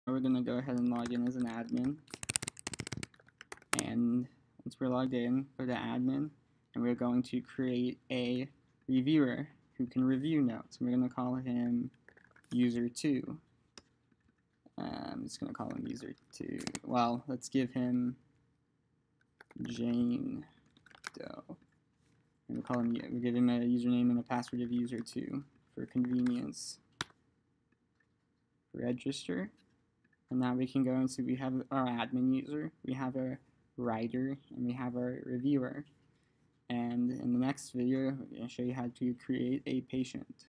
We're going to go ahead and log in as an admin, and once we're logged in, go to admin, and we're going to create a reviewer who can review notes. We're going to call him user2. I'm just going to call him user2. Well, let's give him Jane Doe. And we'll give him a username and a password of user2 for convenience. Register. And now we can go and see we have our admin user, we have our writer, and we have our reviewer. And in the next video, I'm going to show you how to create a patient.